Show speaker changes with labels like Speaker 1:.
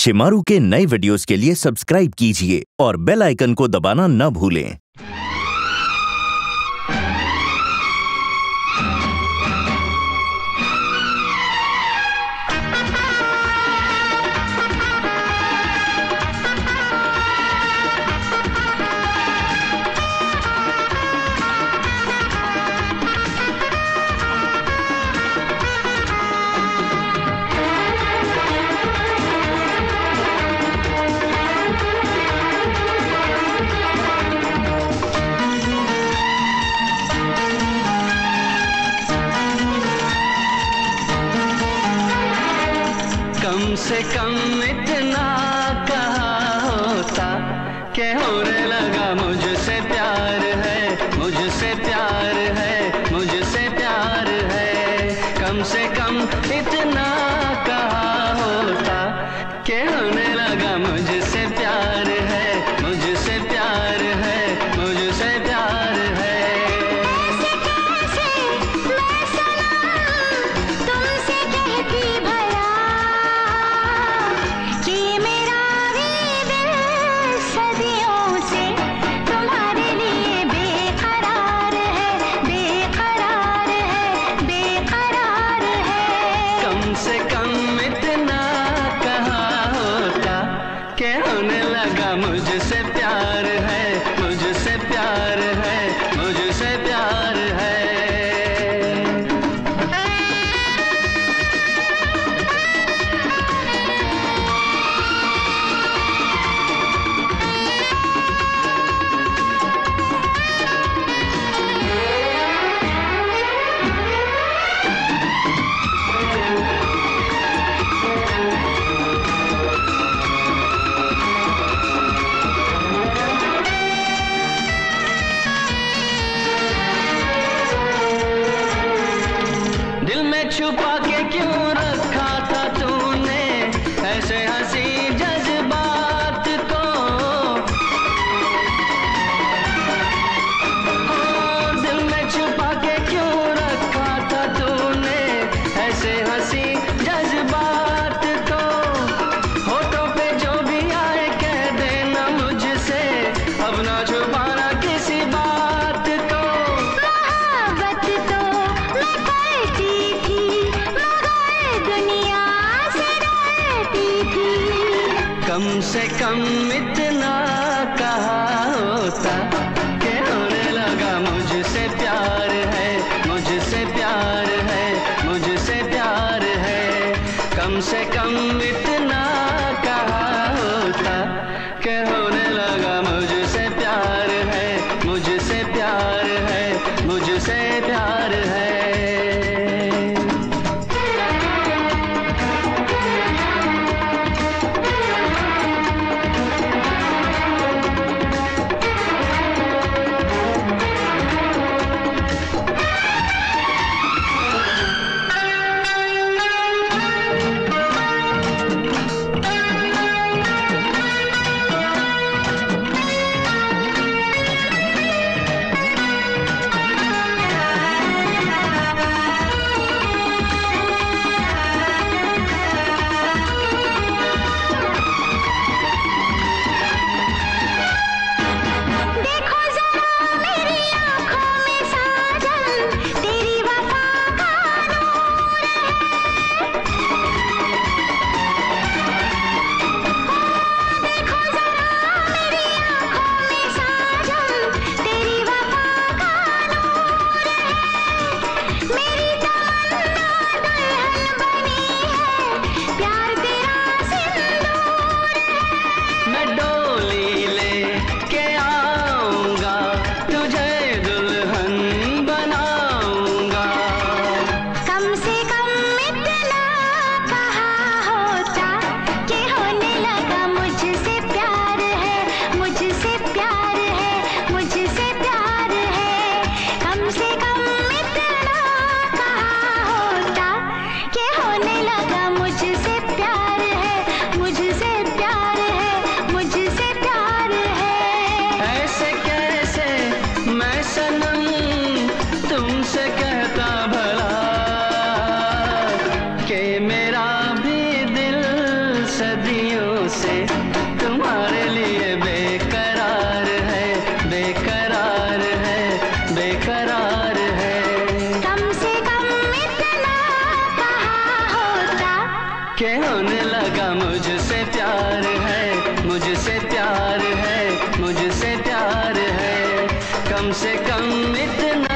Speaker 1: शिमारू के नए वीडियोस के लिए सब्सक्राइब कीजिए और बेल आइकन को दबाना न भूलें।
Speaker 2: कम से कम इतना कहा होता कि होने लगा मुझसे प्यार है, मुझसे प्यार है, मुझसे प्यार है। कम से कम इतना कहा होता कि होने लगा मुझसे प्यार है, मुझसे प्यार है, मुझसे प्यार है। से कम इतना कहा होता कि होने लगा मुझसे प्यार है, मुझसे प्यार है, मुझसे प्यार है। दिल में छुपा के क्यों रखा था तूने ऐसे हंसी जज्बात को? दिल में छुपा के क्यों रखा था तूने ऐसे हंसी जज्बात को? होठों पे जो भी आए कह देना मुझसे, अब ना छुपाना किसी बात को। कम से कम इतना कहा होता कि होने लगा मुझसे प्यार है, मुझसे प्यार है, मुझसे प्यार है। कम से कम इतना कहा होता कि होने लगा मुझसे प्यार है, मुझसे प्यार है, मुझसे प्यार है। से तुम्हारे लिए बेकरार है, बेकरार है, बेकरार है।
Speaker 3: कम से कम इतना कहा होता
Speaker 2: के होने लगा मुझसे प्यार है, मुझसे प्यार है, मुझसे प्यार है। कम से कम इतना